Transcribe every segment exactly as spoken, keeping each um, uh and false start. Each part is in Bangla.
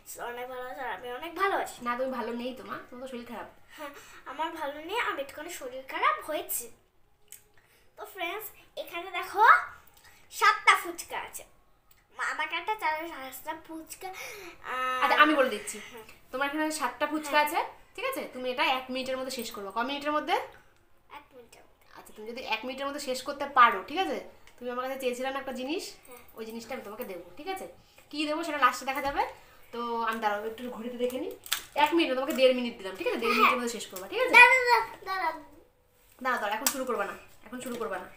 অনেক ভালো আছে, আমি অনেক ভালো আছি। না তুমি ভালো নেই তো মা, তোমার তো শরীর খারাপ। হ্যাঁ আমার ভালো নেই, আমি একটুখানি শরীর খারাপ হয়েছে। তো ফ্রেন্ডস এখানে দেখো সাতটা ফুচকা আছে, আমাকে একটা চার সাতটা ফুচকা। আচ্ছা আমি বলে দিচ্ছি, তোমার এখানে সাতটা ফুচকা আছে, ঠিক আছে? তুমি এটা এক মিনিটের মধ্যে শেষ করবে। ক মিনিটের মধ্যে? এক মিনিটের মধ্যে। আচ্ছা তুমি যদি এক মিনিটের মধ্যে শেষ করতে পারো, ঠিক আছে, তুমি আমার কাছে চেয়েছিলে না একটা জিনিস, ওই জিনিসটা আমি তোমাকে দেবো, ঠিক আছে? কি দেবো সেটা লাস্টে দেখা যাবে। তো আমি দাঁড়াও একটু ঘড়িতে দেখে নিই। এক মিনিট, তোমাকে দেড় মিনিট দিলাম, ঠিক আছে? দেড় মিনিটের মধ্যে শেষ করবা, ঠিক আছে? দাঁড়া দাঁড়া দাঁড়া দাঁড়া দাঁড়া, এখন শুরু করবা না, এখন শুরু করবা না।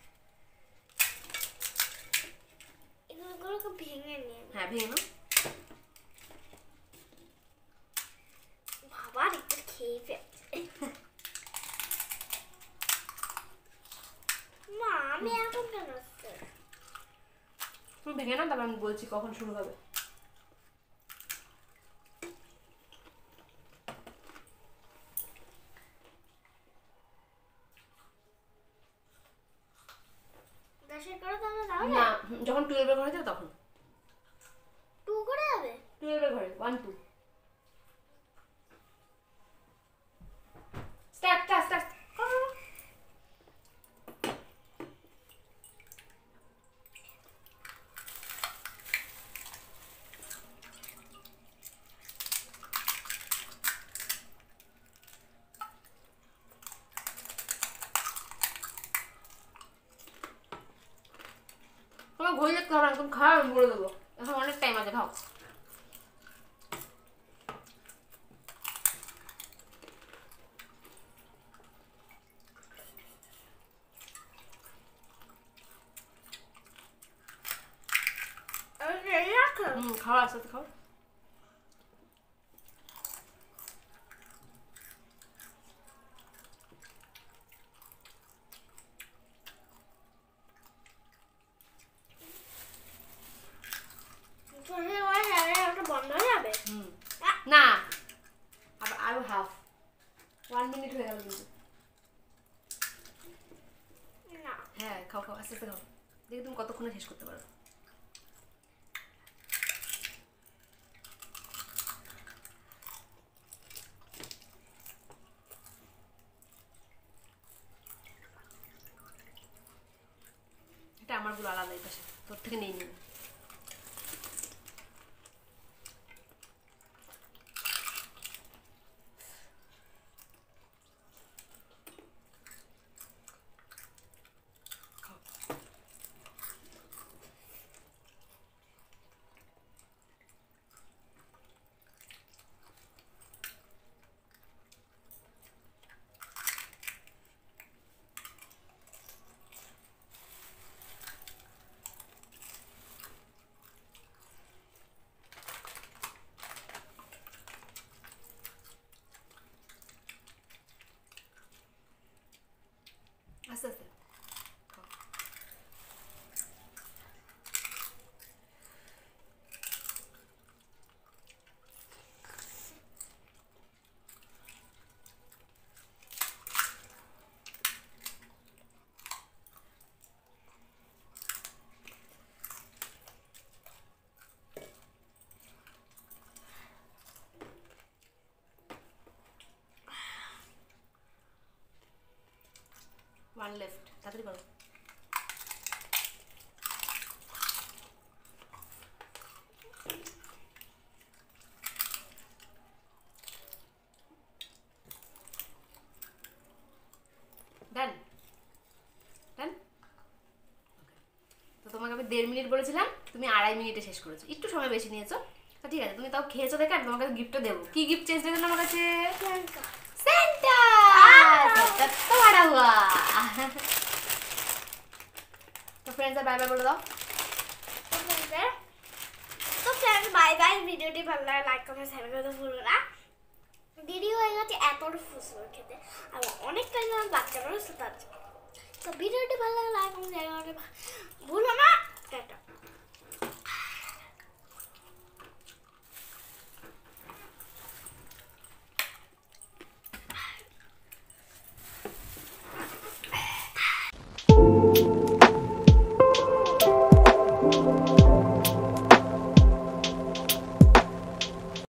এগুলোকে ভেঙে নিয়ে। হ্যাঁ ভেঙে নাও। বাবা এটা খেয়ে ফেলছে। মা আমি এখন কেন আসছে? তুমি ভেঙে নাও, তারপর আমি বলছি কখন শুরু হবে। দশের করে তাহলে দাও না, যখন টুয়েলভের ঘরে যাবে তখন। টু করে যাবে? টুয়েলভের ঘরে one two start start start. তোমার ঘড়ি দেখতে হবে না, তুমি খাওয়া আমি বলে দেবো, এখন অনেক টাইম আছে, খাও। হুম খাওয়া আস্তে আস্তে খাও। বন্ধ হয়ে যাবে? হুম না, আবার আরো হাফ ওয়ান মিনিট হয়ে গেল কিন্তু। না হ্যাঁ খাও খাও আস্তে আস্তে খাও, দেখি তুমি কতক্ষণে শেষ করতে পারো। এটা আমারগুলো আলাদা, এই পাশে তোর থেকে নেই নিন। আস্তে আস্তে ওয়ান লেফট, তাড়াতাড়ি করো। ডান ডান। তো তোমাকে আমি দেড় মিনিট বলেছিলাম, তুমি আড়াই মিনিটে শেষ করেছো, একটু সময় বেশি নিয়েছো। তো ঠিক আছে, তুমি তাও খেয়েছো দেখে আমি তোমাকে গিফটও দেবো। কি গিফট চেঞ্জ দিলেন আমার কাছে? সেন্টা। সেন্টা তো বড় হুয়া। তো ফ্রেন্ডস বাই বাই বলে দাও। তো ফ্রেন্ডস বাই বাই। ভিডিওটি ভালো লাগে লাইক কমেন্ট শেয়ার করতে ভুলো না। দেরি হয়ে গেছে এতটা ফুসফুস খেতে, আর অনেক টাইম আমার বাচ্চারাও সাথে আছে। তো ভিডিওটি ভালো লাগে লাইক কমেন্ট শেয়ার করতে ভুলো না।